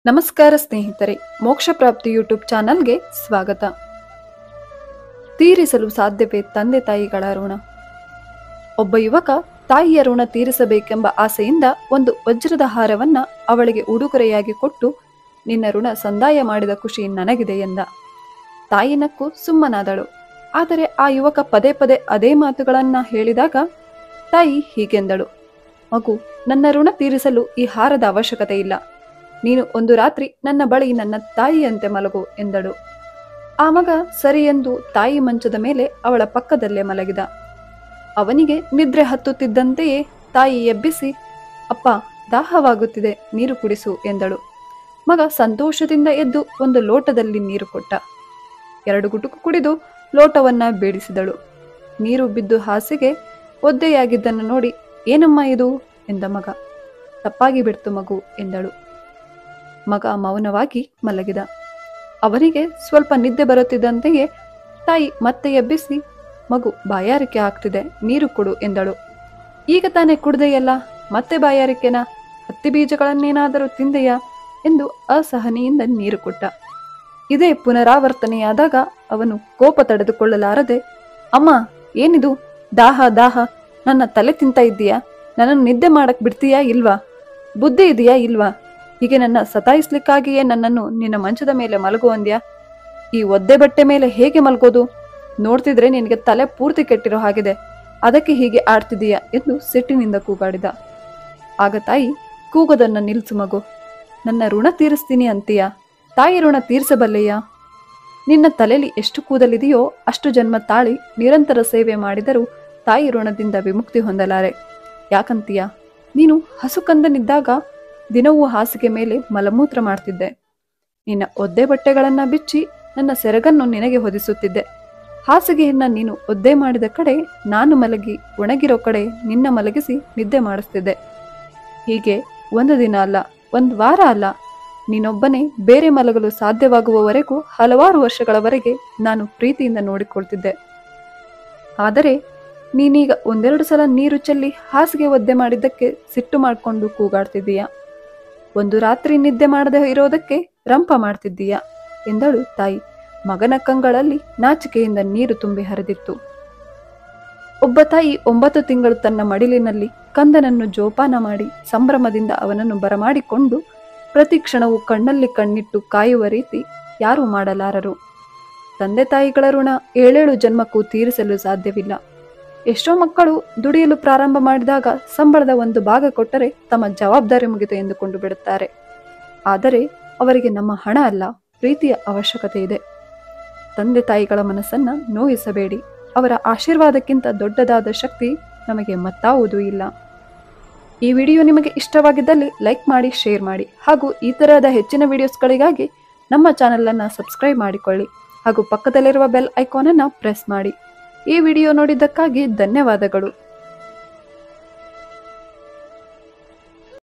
ನಮಸ್ಕಾರ ಸ್ನೇಹಿತರೆ, ಮೋಕ್ಷ ಪ್ರಾಪ್ತಿ ಯೂಟ್ಯೂಬ್ ಚಾನಲ್ಗೆ ಸ್ವಾಗತ. ತೀರಿಸಲು ಸಾಧ್ಯವೇ ತಂದೆ ತಾಯಿಗಳ ಋಣ? ಒಬ್ಬ ಯುವಕ ತಾಯಿಯ ಋಣ ತೀರಿಸಬೇಕೆಂಬ ಆಸೆಯಿಂದ ಒಂದು ವಜ್ರದ ಹಾರವನ್ನ ಅವಳಿಗೆ ಉಡುಗೊರೆಯಾಗಿ ಕೊಟ್ಟು, ನಿನ್ನ ಋಣ ಸಂದಾಯ ಮಾಡಿದ ಖುಷಿ ನನಗಿದೆ ಎಂದ. ತಾಯಿ ನಕ್ಕು ಸುಮ್ಮನಾದಳು. ಆದರೆ ಆ ಯುವಕ ಪದೇ ಪದೇ ಅದೇ ಮಾತುಗಳನ್ನ ಹೇಳಿದಾಗ ತಾಯಿ ಹೀಗೆಂದಳು, ಮಗು, ನನ್ನ ಋಣ ತೀರಿಸಲು ಈ ಹಾರದ ಅವಶ್ಯಕತೆ ಇಲ್ಲ. ನೀನು ಒಂದು ರಾತ್ರಿ ನನ್ನ ಬಳಿ ನನ್ನ ತಾಯಿಯಂತೆ ಮಲಗು ಎಂದಳು. ಆ ಮಗ ಸರಿ ಎಂದು ತಾಯಿ ಮಂಚದ ಮೇಲೆ ಅವಳ ಪಕ್ಕದಲ್ಲೇ ಮಲಗಿದ. ಅವನಿಗೆ ನಿದ್ರೆ ಹತ್ತುತ್ತಿದ್ದಂತೆಯೇ ತಾಯಿ ಎಬ್ಬಿಸಿ, ಅಪ್ಪ, ದಾಹವಾಗುತ್ತಿದೆ, ನೀರು ಕುಡಿಸು ಎಂದಳು. ಮಗ ಸಂತೋಷದಿಂದ ಎದ್ದು ಒಂದು ಲೋಟದಲ್ಲಿ ನೀರು ಕೊಟ್ಟ. 2 ಗುಟುಕು ಕುಡಿದು ಲೋಟವನ್ನ ಬೇಡಿಸಿದಳು. ನೀರು ಬಿದ್ದು ಹಾಸಿಗೆ ಒದ್ದೆಯಾಗಿದ್ದನ್ನು ನೋಡಿ, ಏನಮ್ಮ ಇದು ಎಂದ ಮಗ. ತಪ್ಪಾಗಿ ಬಿಡ್ತು ಮಗು ಎಂದಳು. ಮಗ ಮೌನವಾಗಿ ಮಲಗಿದ. ಅವನಿಗೆ ಸ್ವಲ್ಪ ನಿದ್ದೆ ಬರುತ್ತಿದ್ದಂತೆಯೇ ತಾಯಿ ಮತ್ತೆ ಎಬ್ಬಿಸಿ, ಮಗು, ಬಾಯಾರಿಕೆ ಆಗ್ತಿದೆ, ನೀರು ಕೊಡು ಎಂದಳು. ಈಗ ತಾನೇ ಕುಡ್ದೆಯಲ್ಲ, ಮತ್ತೆ ಬಾಯಾರಿಕೆನಾ? ಹತ್ತಿ ಬೀಜಗಳನ್ನೇನಾದರೂ ತಿಂದೆಯಾ ಎಂದು ಅಸಹನೆಯಿಂದ ನೀರು ಕೊಟ್ಟ. ಇದೇ ಪುನರಾವರ್ತನೆಯಾದಾಗ ಅವನು ಕೋಪ ತಡೆದುಕೊಳ್ಳಲಾರದೆ, ಅಮ್ಮ, ಏನಿದು? ದಾಹ ದಾಹ, ನನ್ನ ತಲೆ ತಿಂತ ಇದ್ದೀಯಾ? ನನ್ನನ್ನು ನಿದ್ದೆ ಮಾಡಕ್ ಬಿಡ್ತೀಯಾ ಇಲ್ವಾ? ಬುದ್ಧಿ ಇದೆಯಾ ಇಲ್ವಾ? ಹೀಗೆ ನನ್ನ ಸತಾಯಿಸ್ಲಿಕ್ಕಾಗಿಯೇ ನನ್ನನ್ನು ನಿನ್ನ ಮಂಚದ ಮೇಲೆ ಮಲಗು ಅಂದ್ಯಾ? ಈ ಒದ್ದೆ ಬಟ್ಟೆ ಮೇಲೆ ಹೇಗೆ ಮಲಗೋದು? ನೋಡ್ತಿದ್ರೆ ನಿನಗೆ ತಲೆ ಪೂರ್ತಿ ಕೆಟ್ಟಿರೋ ಹಾಗಿದೆ, ಅದಕ್ಕೆ ಹೀಗೆ ಆಡ್ತಿದೀಯಾ ಎಂದು ಸಿಟ್ಟಿನಿಂದ ಕೂಗಾಡಿದ. ಆಗ ತಾಯಿ, ಕೂಗೋದನ್ನ ನಿಲ್ಸು ಮಗು. ನನ್ನ ಋಣ ತೀರಿಸ್ತೀನಿ ಅಂತೀಯಾ? ತಾಯಿ ಋಣ ತೀರಿಸಬಲ್ಲೆಯಾ? ನಿನ್ನ ತಲೆಯಲ್ಲಿ ಎಷ್ಟು ಕೂದಲಿದೆಯೋ ಅಷ್ಟು ಜನ್ಮ ತಾಳಿ ನಿರಂತರ ಸೇವೆ ಮಾಡಿದರೂ ತಾಯಿ ಋಣದಿಂದ ವಿಮುಕ್ತಿ ಹೊಂದಲಾರೆ. ಯಾಕಂತೀಯಾ? ನೀನು ಹಸುಕಂದನಿದ್ದಾಗ ದಿನವೂ ಹಾಸಿಗೆ ಮೇಲೆ ಮಲಮೂತ್ರ ಮಾಡ್ತಿದ್ದೆ. ನಿನ್ನ ಒದ್ದೆ ಬಟ್ಟೆಗಳನ್ನ ಬಿಚ್ಚಿ ನನ್ನ ಸೆರಗನ್ನು ನಿನಗೆ ಹೊದಿಸುತ್ತಿದ್ದೆ. ಹಾಸಿಗೆಯನ್ನ ನೀನು ಒದ್ದೆ ಮಾಡಿದ ಕಡೆ ನಾನು ಮಲಗಿ, ಒಣಗಿರೋ ಕಡೆ ನಿನ್ನ ಮಲಗಿಸಿ ನಿದ್ದೆ ಮಾಡಿಸ್ತಿದ್ದೆ. ಹೀಗೆ ಒಂದು ದಿನ ಅಲ್ಲ, ಒಂದು ವಾರ ಅಲ್ಲ, ನೀನೊಬ್ಬನೇ ಬೇರೆ ಮಲಗಲು ಸಾಧ್ಯವಾಗುವವರೆಗೂ ಹಲವಾರು ವರ್ಷಗಳವರೆಗೆ ನಾನು ಪ್ರೀತಿಯಿಂದ ನೋಡಿಕೊಳ್ತಿದ್ದೆ. ಆದರೆ ನೀನೀಗ 1-2 ಸಲ ನೀರು ಚೆಲ್ಲಿ ಹಾಸಿಗೆ ಒದ್ದೆ ಮಾಡಿದ್ದಕ್ಕೆ ಸಿಟ್ಟು ಮಾಡಿಕೊಂಡು ಕೂಗಾಡ್ತಿದ್ದೀಯಾ. ಒಂದು ರಾತ್ರಿ ನಿದ್ದೆ ಮಾಡದೆ ಇರೋದಕ್ಕೆ ರಂಪ ಮಾಡ್ತಿದ್ದೀಯಾ ಎಂದಳು ತಾಯಿ. ಮಗನ ಕಂಗಳಲ್ಲಿ ನಾಚಿಕೆಯಿಂದ ನೀರು ತುಂಬಿ ಹರಿದಿತ್ತು. ಒಬ್ಬ ತಾಯಿ 9 ತಿಂಗಳು ತನ್ನ ಮಡಿಲಿನಲ್ಲಿ ಕಂದನನ್ನು ಜೋಪಾನ ಮಾಡಿ ಸಂಭ್ರಮದಿಂದ ಅವನನ್ನು ಬರಮಾಡಿಕೊಂಡು ಪ್ರತಿ ಕ್ಷಣವೂ ಕಣ್ಣಲ್ಲಿ ಕಣ್ಣಿಟ್ಟು ಕಾಯುವ ರೀತಿ ಯಾರೂ ಮಾಡಲಾರರು. ತಂದೆ ತಾಯಿಗಳ ಋಣ 7 ಜನ್ಮಕ್ಕೂ ತೀರಿಸಲು ಸಾಧ್ಯವಿಲ್ಲ. ಎಷ್ಟೋ ಮಕ್ಕಳು ದುಡಿಯಲು ಪ್ರಾರಂಭ ಮಾಡಿದಾಗ ಸಂಬಳದ ಒಂದು ಭಾಗ ಕೊಟ್ಟರೆ ತಮ್ಮ ಜವಾಬ್ದಾರಿ ಮುಗಿತು ಎಂದುಕೊಂಡು ಬಿಡುತ್ತಾರೆ. ಆದರೆ ಅವರಿಗೆ ನಮ್ಮ ಹಣ ಅಲ್ಲ, ಪ್ರೀತಿಯ ಅವಶ್ಯಕತೆ ಇದೆ. ತಂದೆ ತಾಯಿಗಳ ಮನಸ್ಸನ್ನ ನೋಯಿಸಬೇಡಿ. ಅವರ ಆಶೀರ್ವಾದಕ್ಕಿಂತ ದೊಡ್ಡದಾದ ಶಕ್ತಿ ನಮಗೆ ಮತ್ತಾವುದೂ ಇಲ್ಲ. ಈ ವಿಡಿಯೋ ನಿಮಗೆ ಇಷ್ಟವಾಗಿದ್ದಲ್ಲಿ ಲೈಕ್ ಮಾಡಿ, ಶೇರ್ ಮಾಡಿ, ಹಾಗೂ ಈ ತರಹದ ಹೆಚ್ಚಿನ ವಿಡಿಯೋಸ್ಗಳಿಗಾಗಿ ನಮ್ಮ ಚಾನಲನ್ನು ಸಬ್ಸ್ಕ್ರೈಬ್ ಮಾಡಿಕೊಳ್ಳಿ, ಹಾಗೂ ಪಕ್ಕದಲ್ಲಿರುವ ಬೆಲ್ ಐಕಾನ್ ಅನ್ನು ಪ್ರೆಸ್ ಮಾಡಿ. ಈ ವಿಡಿಯೋ ನೋಡಿದ್ದಕ್ಕಾಗಿ ಧನ್ಯವಾದಗಳು.